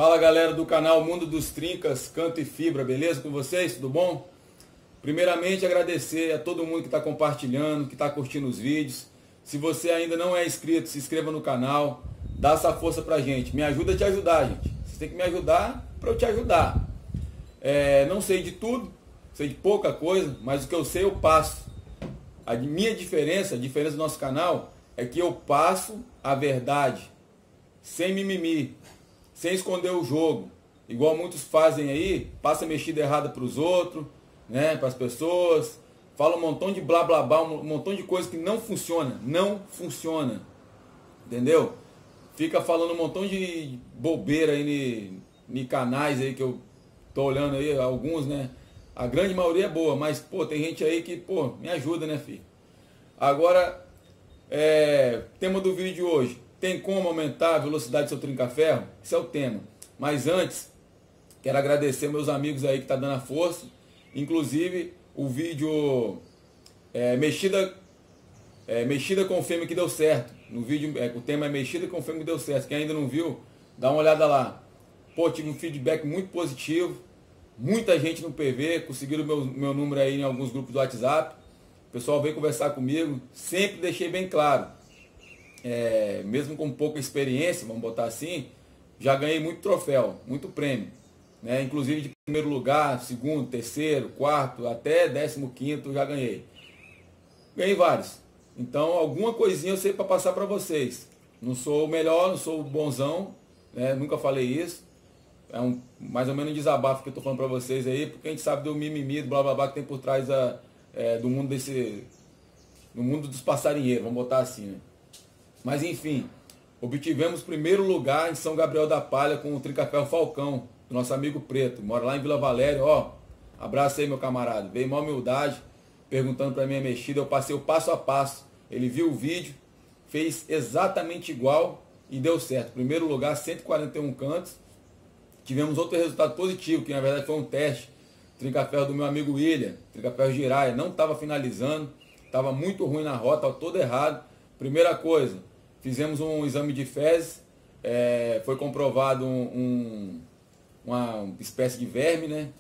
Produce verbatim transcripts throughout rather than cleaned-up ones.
Fala galera do canal Mundo dos Trincas, Canto e Fibra, beleza com vocês? Tudo bom? Primeiramente agradecer a todo mundo que está compartilhando, que está curtindo os vídeos. Se você ainda não é inscrito, se inscreva no canal, dá essa força pra gente, me ajuda a te ajudar, gente. Você tem que me ajudar para eu te ajudar. É, não sei de tudo, sei de pouca coisa, mas o que eu sei eu passo. A minha diferença, a diferença do nosso canal é que eu passo a verdade, sem mimimi, sem esconder o jogo, igual muitos fazem aí, passa mexida errada para os outros, né, para as pessoas, fala um montão de blá blá blá, um montão de coisa que não funciona, não funciona, entendeu? Fica falando um montão de bobeira aí em canais aí que eu tô olhando aí, alguns, né, a grande maioria é boa, mas pô, tem gente aí que, pô, me ajuda, né, filho? Agora, é, tema do vídeo de hoje. Tem como aumentar a velocidade do seu trinca-ferro? Esse é o tema. Mas antes, quero agradecer meus amigos aí que tá dando a força. Inclusive, o vídeo é, mexida, é, mexida com fêmea que deu certo. No vídeo, é, o tema é mexida com fêmea que deu certo. Quem ainda não viu, dá uma olhada lá. Pô, tive um feedback muito positivo. Muita gente no P V, conseguiram meu, meu número aí em alguns grupos do WhatsApp. O pessoal veio conversar comigo. Sempre deixei bem claro. É, mesmo com pouca experiência, vamos botar assim, já ganhei muito troféu, muito prêmio, né? Inclusive de primeiro lugar, segundo, terceiro, quarto, até décimo quinto já ganhei. Ganhei vários. Então alguma coisinha eu sei para passar para vocês. Não sou o melhor, não sou o bonzão, né? Nunca falei isso. É um, mais ou menos um desabafo que eu tô falando para vocês aí, porque a gente sabe do mimimi, do blá blá blá que tem por trás da, é, do mundo desse, do mundo dos passarinheiros, vamos botar assim, né? Mas enfim, obtivemos primeiro lugar em São Gabriel da Palha com o trinca-ferro Falcão, do nosso amigo Preto, mora lá em Vila Valéria. Ó, abraço aí, meu camarada, veio uma humildade, perguntando para mim a mexida, eu passei o passo a passo, ele viu o vídeo, fez exatamente igual e deu certo. Primeiro lugar, cento e quarenta e um cantos. Tivemos outro resultado positivo, que na verdade foi um teste, trinca-ferro do meu amigo William, trinca-ferro Giraia, não estava finalizando, estava muito ruim na rota, estava todo errado. Primeira coisa, fizemos um exame de fezes, é, foi comprovado um, um, uma espécie de verme, né?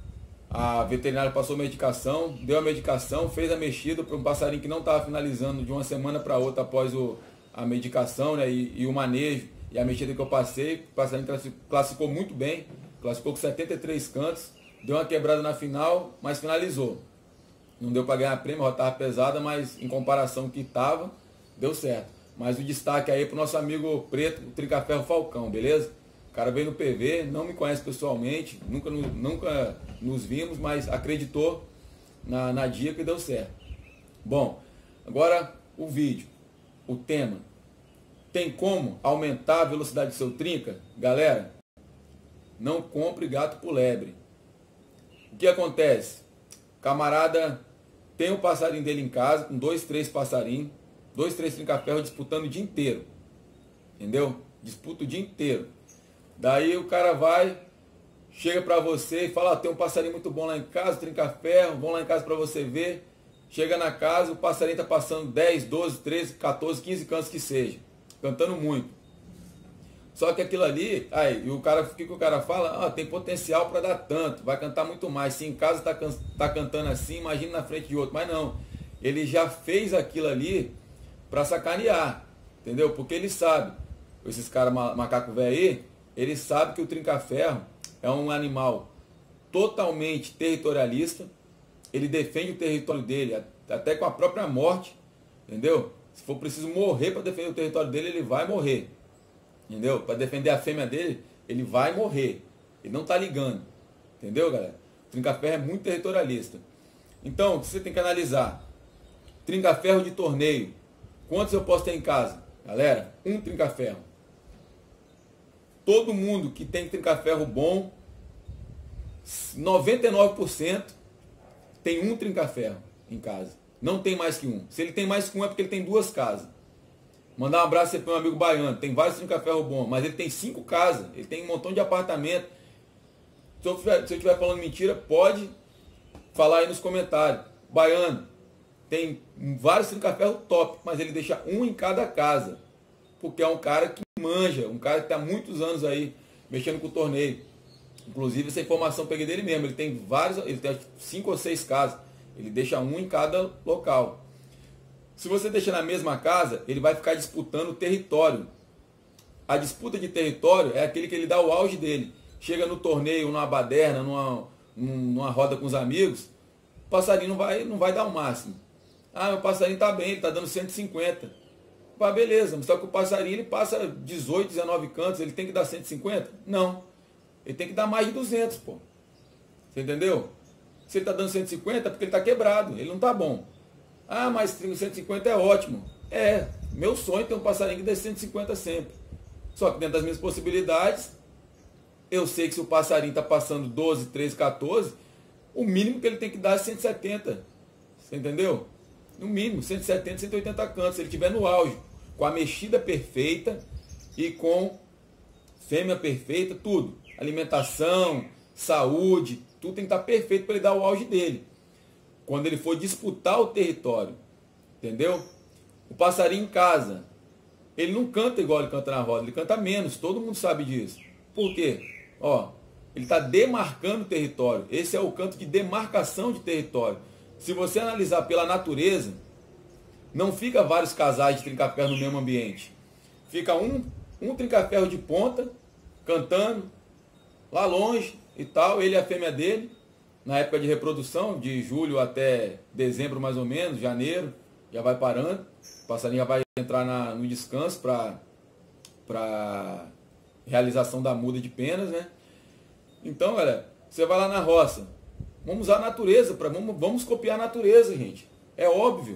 A veterinária passou medicação, deu a medicação, fez a mexida para um passarinho que não estava finalizando de uma semana para outra após o, a medicação, né? E, e o manejo e a mexida que eu passei. O passarinho classificou muito bem, classificou com setenta e três cantos, deu uma quebrada na final, mas finalizou. Não deu para ganhar prêmio, a rota estava pesada, mas em comparação com o que estava, deu certo. Mas o destaque aí pro nosso amigo Preto, o trinca-ferro Falcão, beleza? O cara veio no P V, não me conhece pessoalmente, nunca, nunca nos vimos, mas acreditou na, na dica e deu certo. Bom, agora o vídeo, o tema. Tem como aumentar a velocidade do seu trinca? Galera, não compre gato por lebre. O que acontece? Camarada tem um passarinho dele em casa, com dois, três passarinhos, dois, três trinca-ferro disputando o dia inteiro. Entendeu? Disputa o dia inteiro. Daí o cara vai, chega pra você e fala, ah, tem um passarinho muito bom lá em casa, trinca-ferro, vão lá em casa pra você ver. Chega na casa, o passarinho tá passando dez, doze, treze, quatorze, quinze cantos que seja. Cantando muito. Só que aquilo ali, aí, e o cara, o que, que o cara fala? Ah, tem potencial para dar tanto, vai cantar muito mais. Se em casa tá, can, tá cantando assim, imagina na frente de outro. Mas não, ele já fez aquilo ali para sacanear, entendeu? Porque ele sabe, esses caras macaco velho aí, ele sabe que o trinca-ferro é um animal totalmente territorialista, ele defende o território dele, até com a própria morte, entendeu? Se for preciso morrer para defender o território dele, ele vai morrer, entendeu? Para defender a fêmea dele, ele vai morrer, ele não tá ligando, entendeu, galera? O trinca-ferro é muito territorialista. Então, o que você tem que analisar? Trinca-ferro de torneio. Quantos eu posso ter em casa? Galera, um trinca-ferro. Todo mundo que tem trinca-ferro bom, noventa e nove por cento tem um trinca-ferro em casa. Não tem mais que um. Se ele tem mais que um é porque ele tem duas casas. Mandar um abraço para um amigo baiano. Tem vários trinca-ferro bons, mas ele tem cinco casas. Ele tem um montão de apartamento. Se eu estiver falando mentira, pode falar aí nos comentários. Baiano, tem vários trinca-ferro top, mas ele deixa um em cada casa. Porque é um cara que manja, um cara que está há muitos anos aí mexendo com o torneio. Inclusive essa informação eu peguei dele mesmo, ele tem vários, ele tem cinco ou seis casas, ele deixa um em cada local. Se você deixar na mesma casa, ele vai ficar disputando o território. A disputa de território é aquele que ele dá o auge dele. Chega no torneio, numa baderna, numa, numa roda com os amigos, o passarinho não vai, não vai dar o máximo. Ah, meu passarinho está bem, ele está dando cento e cinquenta. Vai, beleza, mas só que o passarinho ele passa dezoito, dezenove cantos, ele tem que dar cento e cinquenta? Não. Ele tem que dar mais de duzentos, pô. Você entendeu? Se ele está dando cento e cinquenta é porque ele está quebrado, ele não está bom. Ah, mas cento e cinquenta é ótimo. É, meu sonho é ter um passarinho que dê cento e cinquenta sempre. Só que dentro das minhas possibilidades, eu sei que se o passarinho está passando doze, treze, quatorze, o mínimo que ele tem que dar é cento e setenta. Você entendeu? No mínimo, cento e setenta, cento e oitenta cantos. Se ele estiver no auge, com a mexida perfeita e com fêmea perfeita, tudo. Alimentação, saúde, tudo tem que estar perfeito para ele dar o auge dele. Quando ele for disputar o território, entendeu? O passarinho em casa, ele não canta igual ele canta na roda, ele canta menos, todo mundo sabe disso. Por quê? Ó, ele está demarcando o território, esse é o canto de demarcação de território. Se você analisar pela natureza, não fica vários casais de trinca-ferro no mesmo ambiente. Fica um, um trinca-ferro de ponta, cantando, lá longe e tal, ele e a fêmea dele, na época de reprodução, de julho até dezembro mais ou menos, janeiro, já vai parando, o passarinho já vai entrar na, no descanso para para realização da muda de penas, né? Então, galera, você vai lá na roça, vamos usar a natureza, pra, vamos, vamos copiar a natureza, gente, é óbvio.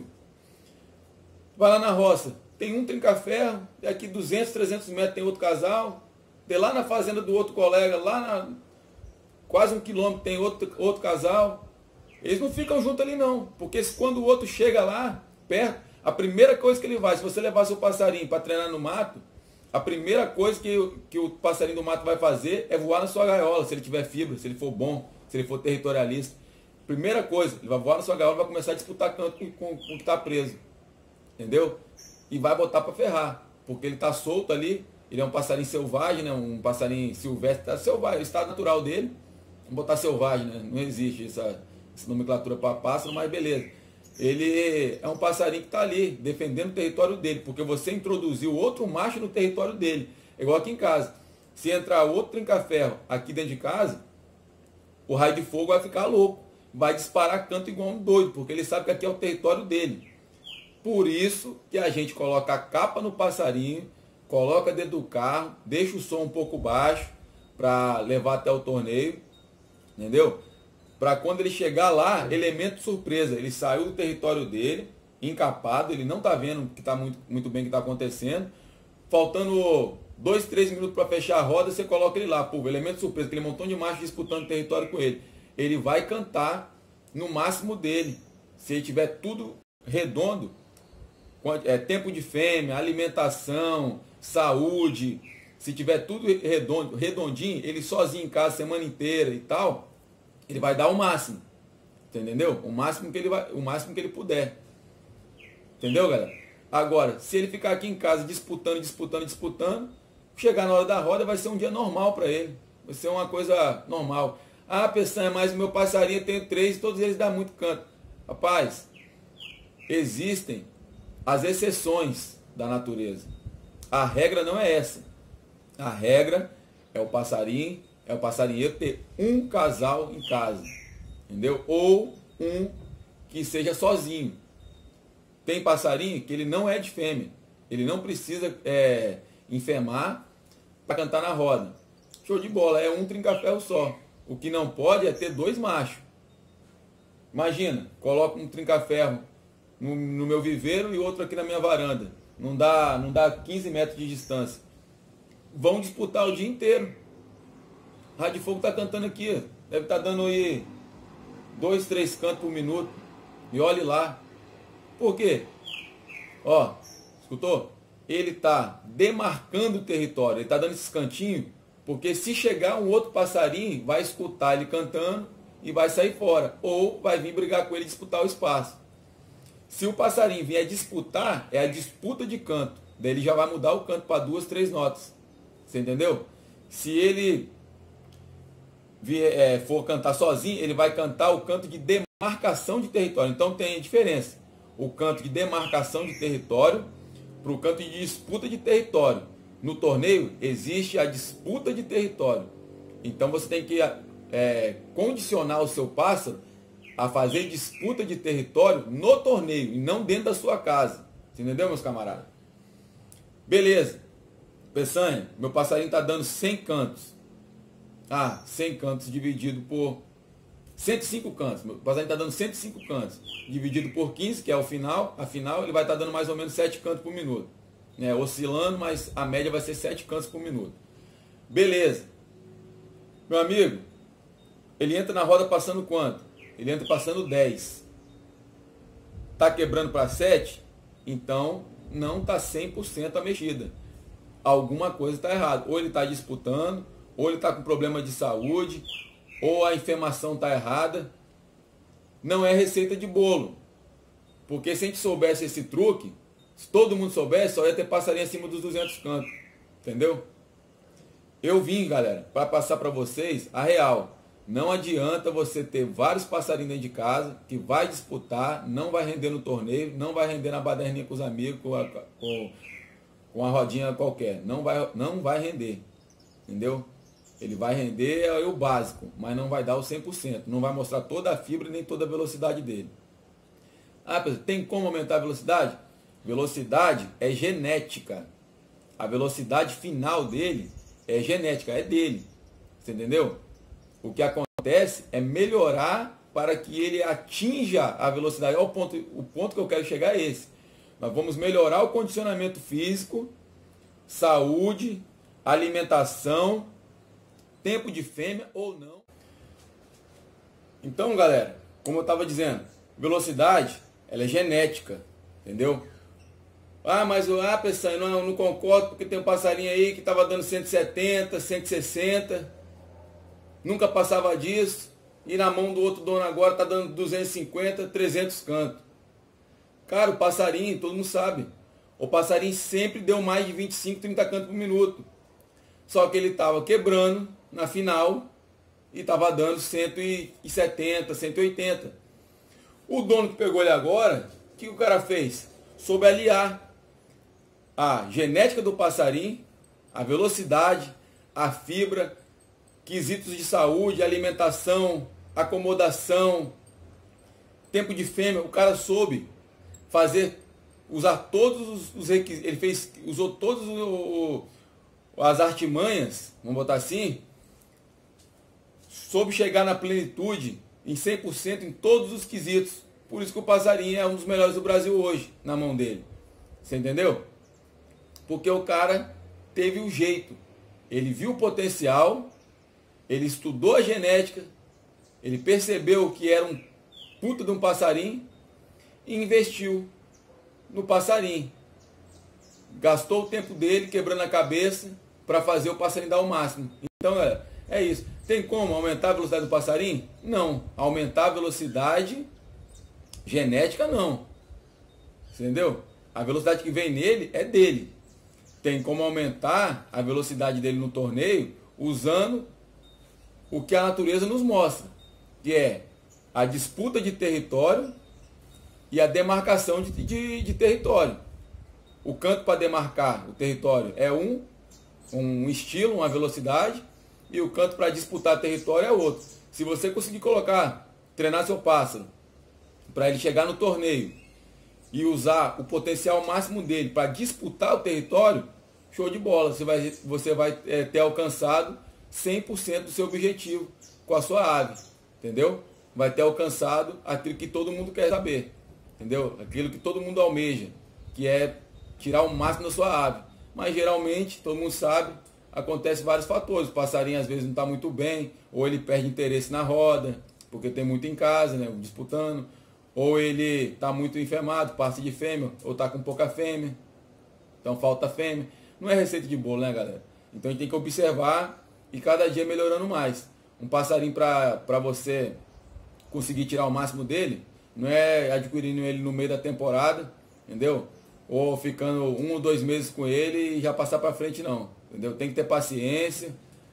Vai lá na roça, tem um trinca-ferro, daqui duzentos, trezentos metros tem outro casal, de lá na fazenda do outro colega, lá na quase um quilômetro tem outro, outro casal. Eles não ficam juntos ali não, porque quando o outro chega lá, perto, a primeira coisa que ele vai, se você levar seu passarinho para treinar no mato, a primeira coisa que, que o passarinho do mato vai fazer é voar na sua gaiola, se ele tiver fibra, se ele for bom, se ele for territorialista. Primeira coisa, ele vai voar na sua gaiola e vai começar a disputar canto com, com, com o que está preso. Entendeu? E vai botar para ferrar, porque ele está solto ali, ele é um passarinho selvagem, né? Um passarinho silvestre, tá selvagem, o estado natural dele. Vamos botar selvagem, né? Não existe essa, essa nomenclatura para pássaro, mas beleza. Ele é um passarinho que está ali, defendendo o território dele, porque você introduziu outro macho no território dele. É igual aqui em casa. Se entrar outro trinca-ferro aqui dentro de casa, o raio de fogo vai ficar louco. Vai disparar canto igual um doido, porque ele sabe que aqui é o território dele. Por isso que a gente coloca a capa no passarinho, coloca dentro do carro, deixa o som um pouco baixo para levar até o torneio. Entendeu? Para quando ele chegar lá, elemento surpresa. Ele saiu do território dele, encapado, ele não está vendo que está muito, muito bem o que está acontecendo. Faltando dois, três minutos para fechar a roda, você coloca ele lá. Pô, elemento surpresa, aquele montão de macho disputando o território com ele. Ele vai cantar no máximo dele. Se ele tiver tudo redondo, é, tempo de fêmea, alimentação, saúde, se tiver tudo redondo, redondinho, ele sozinho em casa a semana inteira e tal, ele vai dar o máximo. Entendeu? O máximo que ele vai, o máximo que ele puder. Entendeu, galera? Agora, se ele ficar aqui em casa disputando, disputando, disputando, chegar na hora da roda vai ser um dia normal para ele. Vai ser uma coisa normal. Ah, Peçanha, mas o meu passarinho tem três, todos eles dão muito canto. Rapaz, existem as exceções da natureza. A regra não é essa. A regra é o passarinho, é o passarinheiro ter um casal em casa. Entendeu? Ou um que seja sozinho. Tem passarinho que ele não é de fêmea. Ele não precisa é, enfermar para cantar na roda. Show de bola, é um trinca-ferro só. O que não pode é ter dois machos. Imagina, coloca um trinca-ferro no, no meu viveiro e outro aqui na minha varanda. Não dá, não dá quinze metros de distância. Vão disputar o dia inteiro. A Rádio Fogo está cantando aqui. Deve estar tá dando aí dois, três cantos por minuto. E olhe lá. Por quê? Ó, escutou? Ele está demarcando o território. Ele está dando esses cantinhos. Porque se chegar um outro passarinho, vai escutar ele cantando e vai sair fora. Ou vai vir brigar com ele e disputar o espaço. Se o passarinho vier disputar, é a disputa de canto. Daí ele já vai mudar o canto para duas, três notas. Você entendeu? Se ele vier, é, for cantar sozinho, ele vai cantar o canto de demarcação de território. Então tem diferença. O canto de demarcação de território para o canto de disputa de território. No torneio existe a disputa de território. Então você tem que é, condicionar o seu pássaro a fazer disputa de território no torneio e não dentro da sua casa. Entendeu, meus camaradas? Beleza. Peçanha, meu passarinho está dando cem cantos. Ah, cem cantos dividido por cento e cinco cantos. Meu passarinho está dando cento e cinco cantos. Dividido por quinze, que é o final. A final ele vai estar tá dando mais ou menos sete cantos por minuto. Né? Oscilando, mas a média vai ser sete cantos por minuto. Beleza. Meu amigo, ele entra na roda passando quanto? Ele entra passando dez. Está quebrando para sete? Então não está cem por cento a mexida. Alguma coisa está errada. Ou ele está disputando, ou ele está com problema de saúde, ou a enfermação está errada. Não é receita de bolo. Porque se a gente soubesse esse truque, se todo mundo soubesse, só ia ter passarinho acima dos duzentos cantos. Entendeu? Eu vim, galera, para passar para vocês a real. Não adianta você ter vários passarinhos dentro de casa, que vai disputar, não vai render no torneio, não vai render na baderninha com os amigos, com a, com, com a rodinha qualquer. Não vai, não vai render. Entendeu? Ele vai render é o básico, mas não vai dar o cem por cento. Não vai mostrar toda a fibra nem toda a velocidade dele. Ah, pessoal, tem como aumentar a velocidade? Velocidade é genética. A velocidade final dele é genética, é dele. Você entendeu? O que acontece é melhorar para que ele atinja a velocidade. Olha o ponto, o ponto que eu quero chegar é esse. Nós vamos melhorar o condicionamento físico, saúde, alimentação, tempo de fêmea ou não. Então, galera, como eu estava dizendo, velocidade, ela é genética, entendeu? Ah, mas eu, ah, pessoal, eu não, não concordo porque tem um passarinho aí que estava dando cento e setenta, cento e sessenta, nunca passava disso, e na mão do outro dono agora está dando duzentos e cinquenta, trezentos cantos. Cara, o passarinho, todo mundo sabe, o passarinho sempre deu mais de vinte e cinco, trinta cantos por minuto. Só que ele estava quebrando na final e estava dando cento e setenta, cento e oitenta. O dono que pegou ele agora, o que o cara fez? Soube aliar a genética do passarinho, a velocidade, a fibra, quesitos de saúde, alimentação, acomodação, tempo de fêmea. O cara soube fazer, usar todos os requisitos, ele fez, usou todas as artimanhas, vamos botar assim, soube chegar na plenitude em cem por cento em todos os quesitos. Por isso que o passarinho é um dos melhores do Brasil hoje, na mão dele. Você entendeu? Porque o cara teve o jeito. Ele viu o potencial, ele estudou a genética, ele percebeu que era um puta de um passarinho e investiu no passarinho. Gastou o tempo dele quebrando a cabeça para fazer o passarinho dar o máximo. Então, é, é isso. Tem como aumentar a velocidade do passarinho? Não. Aumentar a velocidade genética, não. Entendeu? A velocidade que vem nele é dele. Tem como aumentar a velocidade dele no torneio usando o que a natureza nos mostra, que é a disputa de território e a demarcação de, de, de território. O canto para demarcar o território é um, um estilo, uma velocidade, e o canto para disputar território é outro. Se você conseguir colocar, treinar seu pássaro para ele chegar no torneio e usar o potencial máximo dele para disputar o território, show de bola. Você vai, você vai é, ter alcançado cem por cento do seu objetivo com a sua ave. Entendeu? Vai ter alcançado aquilo que todo mundo quer saber. Entendeu? Aquilo que todo mundo almeja, que é tirar o máximo da sua ave. Mas geralmente, todo mundo sabe, acontece vários fatores. O passarinho às vezes não está muito bem, ou ele perde interesse na roda, porque tem muito em casa, né, disputando. Ou ele está muito enfermado, parte de fêmea, ou está com pouca fêmea. Então falta fêmea. Não é receita de bolo, né, galera? Então a gente tem que observar e cada dia melhorando mais. Um passarinho para você conseguir tirar o máximo dele, não é adquirindo ele no meio da temporada, entendeu? Ou ficando um ou dois meses com ele e já passar para frente, não. Entendeu? Tem que ter paciência,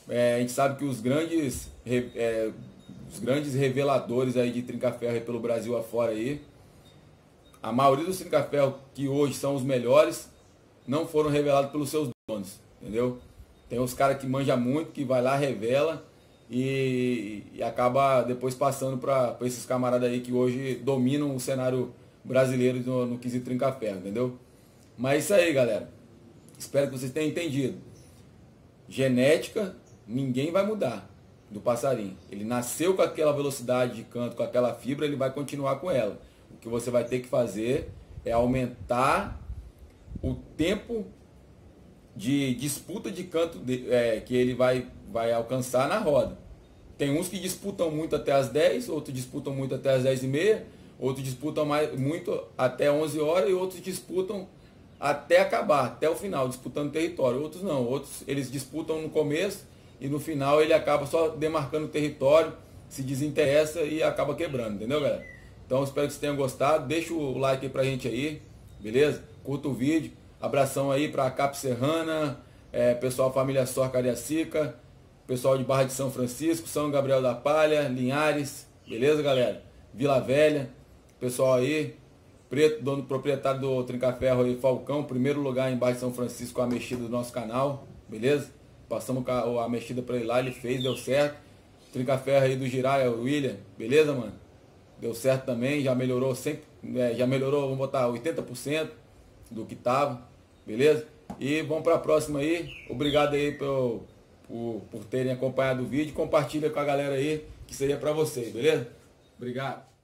É, a gente sabe que os grandes, é, os grandes reveladores aí de trinca-ferro aí pelo Brasil afora aí, a maioria dos trinca-ferro que hoje são os melhores, não foram revelados pelos seus donos, entendeu? Tem os caras que manjam muito, que vai lá, revela e, e acaba depois passando para esses camaradas aí que hoje dominam o cenário brasileiro no, no quesito trinca-ferro, entendeu? Mas é isso aí, galera. Espero que vocês tenham entendido. Genética, ninguém vai mudar do passarinho. Ele nasceu com aquela velocidade de canto, com aquela fibra, ele vai continuar com ela. O que você vai ter que fazer é aumentar o tempo de disputa de canto de, é, que ele vai, vai alcançar na roda. Tem uns que disputam muito até as dez, outros disputam muito até as dez e meia, outros disputam mais, muito até onze horas e outros disputam até acabar, até o final, disputando território. Outros não, outros eles disputam no começo e no final ele acaba só demarcando o território, se desinteressa e acaba quebrando, entendeu, galera? Então espero que vocês tenham gostado, deixa o like aí pra gente aí, beleza? Curta o vídeo, abração aí pra Cap Serrana, é, pessoal família Sor Cariacica, pessoal de Barra de São Francisco, São Gabriel da Palha, Linhares, beleza, galera? Vila Velha, pessoal aí, Preto, dono proprietário do Trinca-Ferro aí, Falcão, primeiro lugar em Barra de São Francisco com a mexida do nosso canal, beleza? Passamos a mexida pra ele lá, ele fez, deu certo. Trinca-Ferro aí do Giraia, o William, beleza, mano? Deu certo também, já melhorou sempre, é, já melhorou, vamos botar oitenta por cento do que tava, beleza? E vamos para a próxima aí. Obrigado aí por, por, por terem acompanhado o vídeo. Compartilha com a galera aí, que seria para vocês, beleza? Obrigado.